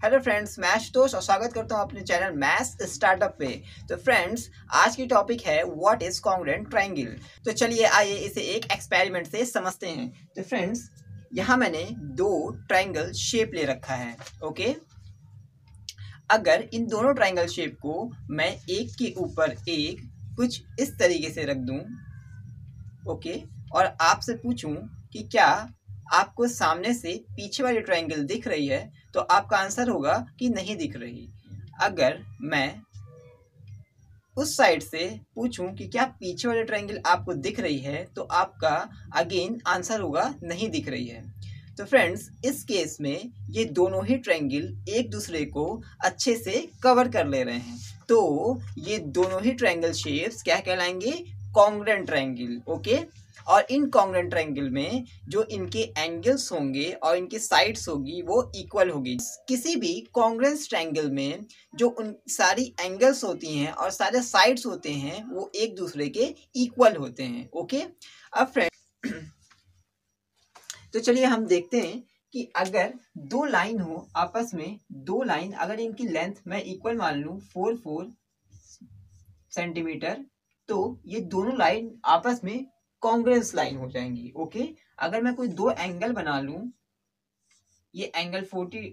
Hello friends, मैं आशुतोष और स्वागत करता हूं अपने चैनल मैथ्स स्टार्टअप पे। तो फ्रेंड्स, आज की टॉपिक है व्हाट इज कॉन्ग्रुएंट ट्रायंगल। तो चलिए आइए इसे एक एक्सपेरिमेंट से समझते हैं। तो फ्रेंड्स, यहाँ मैंने दो ट्रायंगल शेप ले रखा है। ओके, अगर इन दोनों ट्रायंगल शेप को मैं एक के ऊपर एक कुछ इस तरीके से रख दूं, ओके, और आपसे पूछूं कि क्या आपको सामने से पीछे वाली ट्रायंगल दिख रही है, तो आपका आंसर होगा कि नहीं दिख रही। अगर मैं उस साइड से पूछूं कि क्या पीछे वाली ट्रायंगल आपको दिख रही है, तो आपका अगेन आंसर होगा नहीं दिख रही है। तो फ्रेंड्स, इस केस में ये दोनों ही ट्रायंगल एक दूसरे को अच्छे से कवर कर ले रहे हैं, तो ये दोनों ही ट्रायंगल शेप्स क्या कहलाएंगे? Congruent triangle. ओके, और इन कॉन्ग्रुएंट ट्रायंगल में जो इनके एंगल्स होंगे और इनकी साइड्स होगी वो इक्वल होगी। किसी भी कॉन्ग्रुएंट ट्रायंगल में जो उन सारी एंगल्स होती हैं और सारे साइड्स होते हैं वो एक दूसरे के इक्वल होते हैं। ओके, अब फ्रेंड तो चलिए हम देखते हैं कि अगर दो लाइन हो आपस में, दो लाइन अगर इनकी लेंथ मैं इक्वल मान लूं 4 सेंटीमीटर, तो ये दोनों लाइन आपस में कॉन्ग्रुएंस लाइन हो जाएंगी। ओके, अगर मैं कोई दो एंगल बना लूं, ये एंगल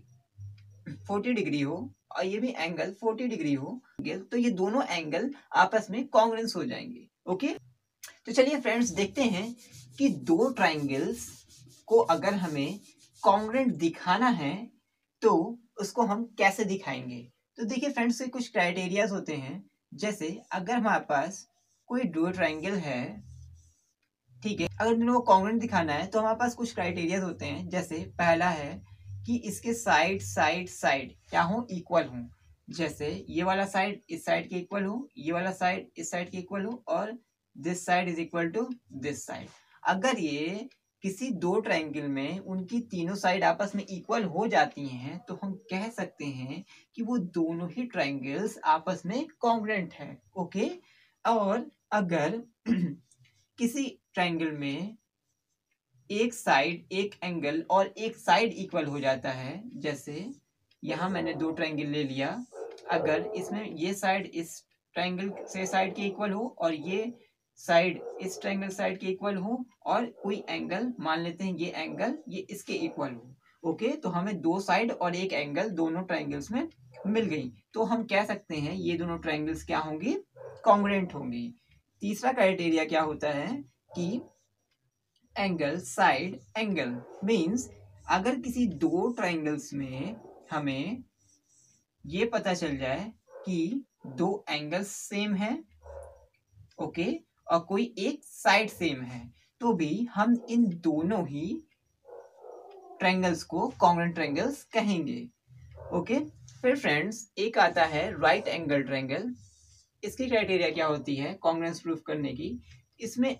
40 डिग्री हो और ये भी एंगल 40 डिग्री हो, तो ये दोनों एंगल आपस में कॉन्ग्रुएंस हो जाएंगे। ओके, तो चलिए फ्रेंड्स देखते हैं कि दो ट्रायंगल्स को अगर हमें कॉन्ग्रुएंट दिखाना है तो उसको हम कैसे दिखाएंगे। तो देखिए फ्रेंड्स, कुछ क्राइटेरियाज होते हैं। जैसे अगर हमारे पास कोई दो ट्रायंगल है, ठीक है, अगर दोनों को कॉन्ग्रुएंट दिखाना है तो हमारे पास कुछ क्राइटेरियाज होते हैं। जैसे पहला है कि इसके साइड साइड साइड क्या हो? इक्वल हो। जैसे ये वाला साइड इस साइड के इक्वल हो, ये वाला साइड इस साइड के इक्वल हो, और this side is equal to this side. अगर ये किसी दो ट्रायंगल में उनकी तीनों साइड आपस में इक्वल हो जाती हैं, तो हम कह सकते हैं कि वो दोनों ही ट्रायंगल्स आपस में कॉन्ग्रुएंट है। ओके, और अगर किसी ट्रायंगल में एक साइड एक एंगल और एक साइड इक्वल हो जाता है, जैसे यहां मैंने दो ट्रायंगल ले लिया, अगर इसमें ये साइड इस ट्रायंगल से साइड के इक्वल हो और ये साइड इस ट्रायंगल साइड के इक्वल हो, और कोई एंगल मान लेते हैं ये एंगल ये इसके इक्वल हो, ओके, तो हमें दो साइड और एक एंगल दोनों ट्रायंगल्स में मिल गई, तो हम कह सकते हैं ये दोनों ट्रायंगल्स क्या होंगी? कॉन्ग्रुएंट होंगी। तीसरा क्राइटेरिया क्या होता है कि एंगल साइड एंगल मींस अगर किसी दो ट्रायंगल्स में हमें ये पता चल जाए कि दो एंगल्स सेम है, ओके, और कोई एक साइड सेम है, तो भी हम इन दोनों ही ट्रायंगल्स को कॉन्ग्रुएंट ट्रायंगल्स कहेंगे। ओके, फिर फ्रेंड्स एक आता है राइट एंगल ट्रायंगल। इसकी क्राइटेरिया क्या होती है कॉन्ग्रुएंस प्रूफ करने की? इसमें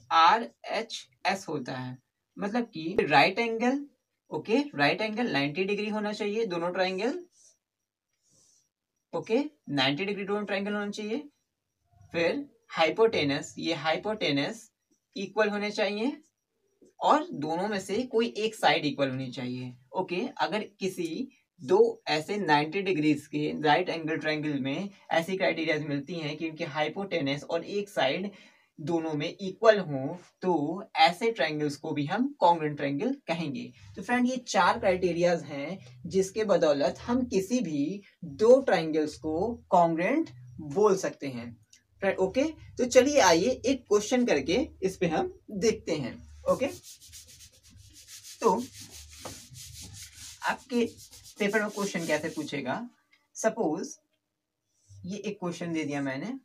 RHS होता है, मतलब कि right angle, okay, right angle 90 degree होना चाहिए दोनों ट्रायंगल, ओके, 90 डिग्री दोनों ट्रायंगल होना चाहिए। फिर हाइपोटेनस, ये हाइपोटेनस इक्वल होने चाहिए, और दोनों में से कोई एक साइड इक्वल होनी चाहिए। ओके, अगर किसी दो ऐसे 90 डिग्रीज के राइट एंगल ट्रायंगल में ऐसी क्राइटेरिया मिलती हैं कि उनके हाइपोटेनस और एक साइड दोनों में इक्वल हो, तो ऐसे ट्रायंगल्स को भी हम कॉन्ग्रुएंट ट्रायंगल कहेंगे। तो फ्रेंड, ये चार क्राइटेरियाज हैं जिसके बदौलत हम किसी भी दो ट्रायंगल्स को कॉन्ग्रुएंट बोल सकते हैं। फ्रेंड ओके, तो चलिए आइए एक क्वेश्चन करके इस पे हम देखते हैं। ओके, तो आपके पेपर में क्वेश्चन कैसे पूछेगा? सपोज ये एक क्वेश्चन दे दिया मैंने,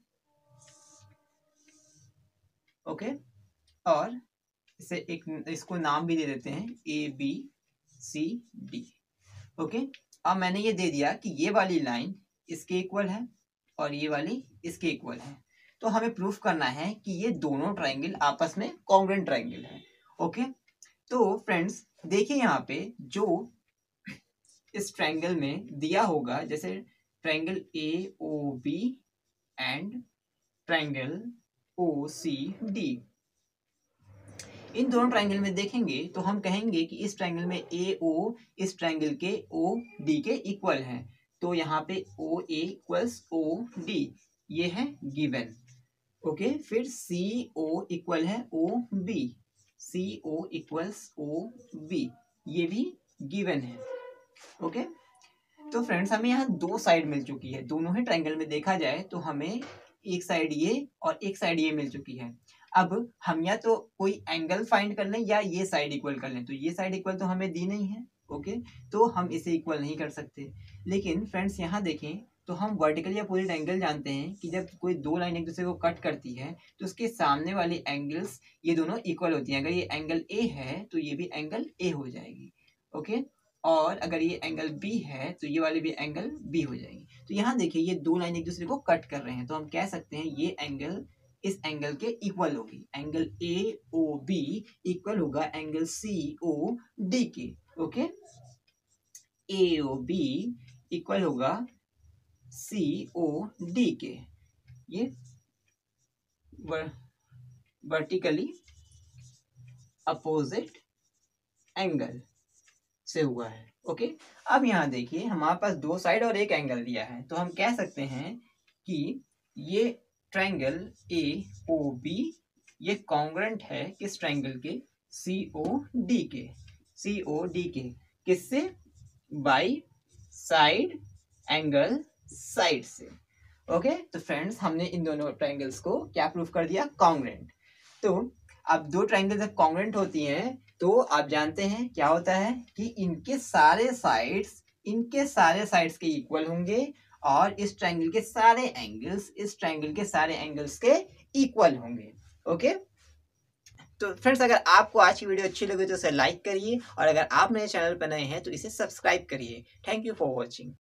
ओके, और इसे एक इसको नाम भी दे देते हैं ABCD। ओके, अब मैंने ये दे दिया कि ये वाली लाइन इसके इक्वल है और ये वाली इसके इक्वल है, तो हमें प्रूफ करना है कि ये दोनों ट्रायंगल आपस में कॉन्ग्रुएंट ट्रायंगल है। ओके, तो फ्रेंड्स देखिए यहाँ पे जो इस ट्रायंगल में दिया होगा, जैसे triangle AOB and triangle OCD, इन दोनों ट्राइंगल में देखेंगे तो हम कहेंगे कि इस ट्राइंगल में ए ओ इस ट्राइंगल के ओ डी के इक्वल है, तो यहाँ पे ओ ए इक्वल्स ओ डी, ये है गिवन। ओके, फिर सी ओ इक्वल है O B, C O equals O B, ये भी गिवन है। ओके, तो फ्रेंड्स हमें यहाँ दो साइड मिल चुकी है, दोनों ही ट्राइंगल में देखा जाए तो हमें एक साइड ये और एक साइड ये मिल चुकी है। अब हम या तो कोई एंगल फाइंड कर लें या ये साइड इक्वल कर लें, तो ये साइड इक्वल तो हमें दी नहीं है। ओके, तो हम इसे इक्वल नहीं कर सकते। लेकिन फ्रेंड्स यहाँ देखें तो हम वर्टिकल या पूरी एंगल जानते हैं कि जब कोई दो लाइन एक दूसरे को कट करती है तो उसके सामने वाली एंगल्स ये दोनों इक्वल होती हैं। अगर ये एंगल ए है तो ये भी एंगल ए हो जाएगी। ओके, और अगर ये एंगल बी है तो ये वाली भी एंगल बी हो जाएगी। तो यहाँ देखिए ये दो लाइन एक दूसरे को कट कर रहे हैं, तो हम कह सकते हैं ये एंगल इस एंगल के इक्वल होगी। Angle A O B equal होगा एंगल सी ओ डी के। Okay, A O B equal होगा सी ओ डी के। ये वर्टिकली अपोजिट एंगल से हुआ है। ओके, अब यहाँ देखिए हमारे पास दो साइड और एक एंगल दिया है, तो हम कह सकते हैं कि ये ट्रायंगल ए ओ बी ये कॉन्ग्रुएंट है किस ट्रायंगल के, सी ओ डी के। सी ओ डी के किससे, बाई साइड एंगल साइड से। ओके, तो फ्रेंड्स हमने इन दोनों ट्रायंगल्स को क्या प्रूफ कर दिया, कॉन्ग्रुएंट। तो अब दो ट्रायंगल जब कॉन्ग्रुएंट होती हैं तो आप जानते हैं क्या होता है कि इनके सारे साइड्स के इक्वल होंगे और इस ट्रायंगल के सारे एंगल्स इस ट्रायंगल के सारे एंगल्स के इक्वल होंगे। ओके, तो फ्रेंड्स अगर आपको आज की वीडियो अच्छी लगी तो इसे लाइक करिए और अगर आप मेरे चैनल पर नए हैं तो इसे सब्सक्राइब करिए। Thank you for watching.